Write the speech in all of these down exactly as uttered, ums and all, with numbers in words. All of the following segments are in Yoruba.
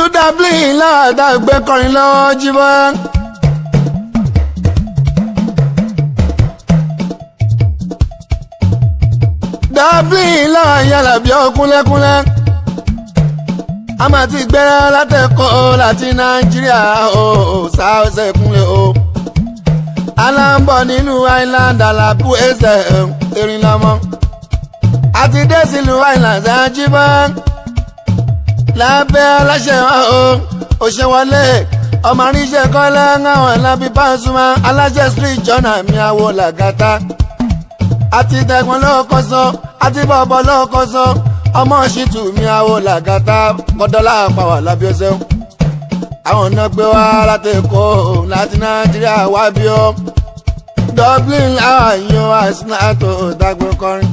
ìlú Dublin láàdá gbé kọrin lọ́wọ́ jíbọ́. Dublin láàyè làbí ọkúnlẹ́kúnlẹ́ a máa ti gbẹ́rẹ́ látẹ̀kọ́ láti Nàìjíríà o sáọ́sẹ̀ kúnlẹ̀ o aláǹbọ̀ nínú Island alábù ẹsẹ̀ erin lọ́mọ àti dé sílùú Island àjíbọ́ lábẹ́ aláṣẹ wọn o òṣèwọlé ọmọ àríṣẹ́ kọ́lá ńláwọ̀n lábí Pasuma aláṣẹ street jọ́nà mi àwọ̀ làgàtà àti tẹ̀gbọ́n lọ́kọ́ sọ àti bọ̀bọ̀ lọ́kọ́ sọ ọmọ ṣìtù mi àwọ̀ làgàtà kọ́dọ́là pàwọ̀ lábí ọ̀sẹ̀ àwọn ọ̀nà gbé wá láti Èkó láti Nàìjíríà wá bí ó Dublin láwọn yóò àìsàn àtò ìdágbé kọrin.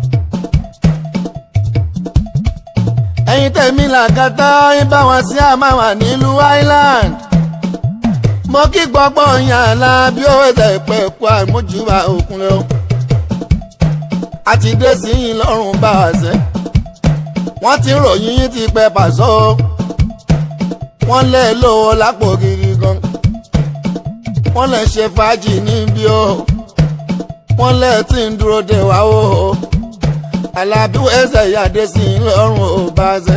ẹ̀yin tẹ̀mí làgàtà ń bá wọn sí àmàwà nílùú Island mo kí gbọ́gbọ́ yàn lábí ó ẹ̀sẹ̀ ìpẹ́ ẹ̀kọ́ àmójúbà òkun lọ àti dé sí yín lọ́rùn bá wà sẹ́ wọ́n ti ròyìn yín ti pẹ́ pàṣọ wọ́n lẹ̀ lówó lápò gidi gan wọ́n lẹ̀ ṣe fàájì níbí o wọ́n lẹ̀ tí ń dúró dé wá o Àlàbí ẹsẹ̀ ìyáde sí yín lọ́rùn ò bá ṣe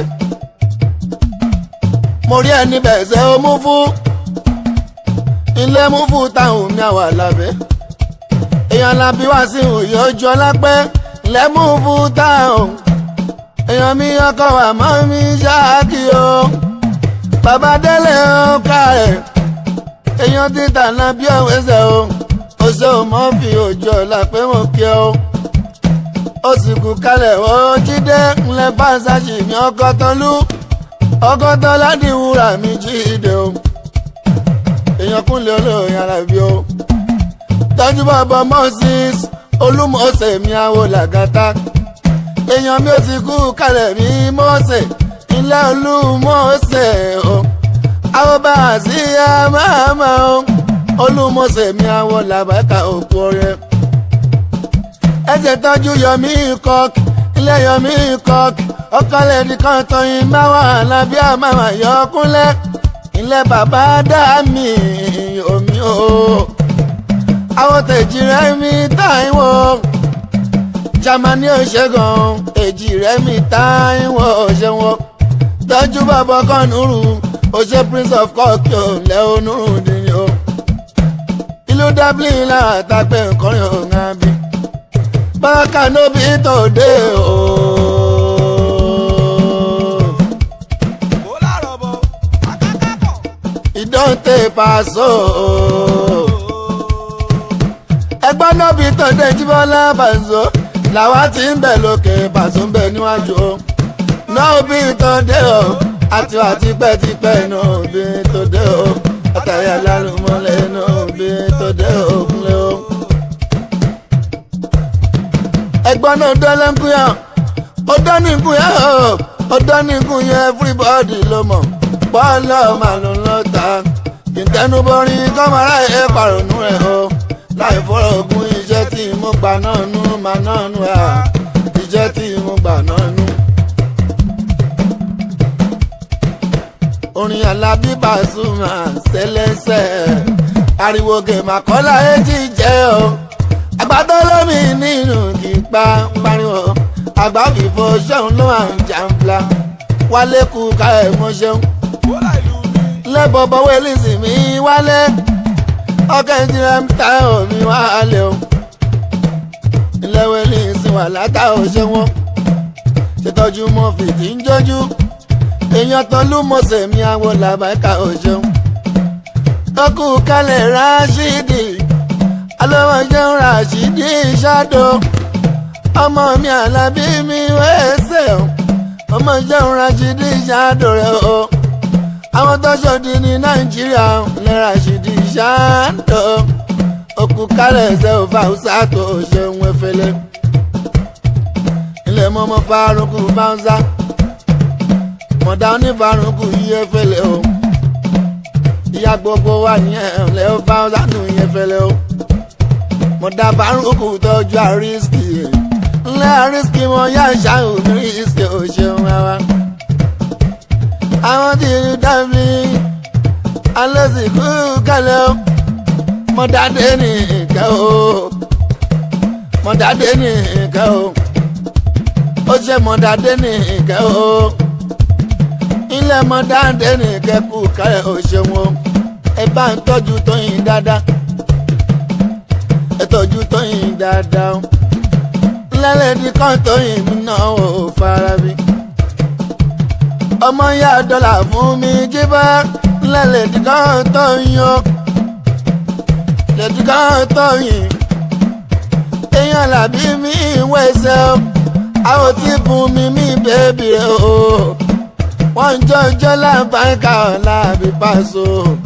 mo rí ẹni bẹ̀ṣẹ̀ ó mú fún ilé mú fún táwọn mi àwà lábẹ́ èèyàn Àlàbí wá sí òye ojú ọlápẹ́ lẹ́mú fún táwọn èèyàn mi ọkọ̀ wà mọ́ mi ṣáàkì o bàbá délé ó ká ẹ̀ èèyàn títà náà bí ọ̀wẹ́sẹ̀ o ó ṣe ò mọ́ fi òjò ọlápẹ́ mọ̀ kí o ó sì kú kalẹ̀ ó jíde ńlẹ̀ fáṣáṣì mi ọkọ̀ tọ́lú ọkọ̀ tọ́lá ní wúrà mi jíde o èèyàn Kúnlé olóyìn Àlàbí o tọ́jú bàbá Moses Olúmọ̀ọ́sẹ̀ mi àwọ̀ làgàtà èèyàn mi ò ti kú kalẹ̀ mi mọ́ọ̀sẹ̀ ilé Olúmọ̀ọ́sẹ̀ o àwọn bá a sí àmàmà o Olúmọ̀ọ́sẹ̀ mi àwọ̀ làbàkà òkú ọ̀rẹ́ ẹ̀jẹ̀ tọ́jú Yọmí Cook ilé Yọmí Cook ọkọlẹ̀ nìkan tọyìn máwà lábí àmàmà yọ Kúnlé ilé bàbá dá mi omi o àwọn tèjì rẹ̀ mi Táíwò Jámánì òṣègùn èjì rẹ̀ mi Táíwò òṣèwọ̀n tọ́jú bàbá Kọ́nùrù òṣè Prince of Cork lẹ́ onúrù dìní o ìlú Dublin látàgbẹ́ nkọrin òǹhàn bí bákà nóbi tòde o. ìdọ́ǹtẹ̀ pàṣọ ẹgbọ́n nóbi tòde Jíbọ́lá Pàṣọ làwa ti ń bẹ̀ lókè Pàṣọ ń bẹ̀ níwájú o nóbi tòde o àti wà tipẹ́tipẹ́ nóbi tòde o àtàrí alálùmọ́lẹ̀ nóbi tòde o Kúnlé o. ẹgbọ́n náà dọ́lá ń kúyà ó dán ní kúyà ó dán ní kúyà everybody ló mọ̀ bọ́ọ̀lù màlúù lọ́ta ìtẹnubọrin kọ́mọ́rá ẹ̀ pàrọ̀nù ẹ̀ o láì fọ́rọ̀ ogun iṣẹ́ tí mo gbà náà nú màá náà nú ẹ̀ iṣẹ́ tí mo gbà náà nú. orin Àlàbí Pasuma ṣẹlẹ́sẹ̀ ariwo gèmàkọ́lá èjì jẹ́ o àgbàdo lómi nínú kípa pariwo àgbà fìfo ṣẹ́un ló wà ń jàǹfla wálé kú ká ẹ̀ mọ́ ṣẹ́un lẹ́bọ̀bọ̀ wẹ́lísì mi wálé ọkẹ́ ìjìnlẹ̀ ń ta omi wálé o ilé wẹ́lísì wà látà ó ṣe wọ́n ṣètọ́jú mọ́ fìdí ń jójú èèyàn tọ́lú mọ́sẹ̀ mi àwọ̀ làbáìka ó ṣeun ó kú kálẹ̀ Ráṣídì alọ́wọ́ jẹun Ràṣídì ṣáàdó ọmọ mi Àlàbí mi wẹ́ẹ́sẹ̀ o ọmọ jẹun Ràṣídì ṣáàdó rẹ o àwọn tó ṣòdì ní Nàìjíríà lẹ́ Ràṣídì ṣáàdó òkú kálẹ̀ ẹsẹ̀ òfà ọ̀sà tó ṣeun efele ilé mọ́mọ́ Fárúkù Báńsá mọ̀dá onífàrúkù yí efele o ìyá gbogbo wà ní ẹ̀lẹ́ ó Báńsá nù yí efele o mọ̀dá Fárúkù tọ́jú àrísìkì ńlẹ́ àrísìkì mọ̀ yá ṣáà ní ìsìkì òṣèlú wa àwọn tí rí dábì alẹ́sìnkú kálẹ̀ o mọ̀dádé ní ìkẹ́ o mọ̀dádé ní ìkẹ́ o ó ṣe mọ̀dádé ní ìkẹ́ o ilé mọ̀dádé ní ìkẹ́ kú kálẹ̀ o ṣeun o ẹ bá ń tọ́jú Tóyìn dáadáa ẹ tọ́jú Tóyìn dáadáa o lẹ́lẹ́dí kan Tóyìn mi náà ò fara bí ọmọ ya dọ́là fún mi jíbá lẹ́lẹ́dí kan Tóyìn o lẹ́dí kan Tóyìn èèyàn làbí mi wẹ̀sẹ̀ o àwọn tí bùn mi mi bèbí o wọ́n ń jọjọ́ lábàáká ọ̀la àbí pàṣọ.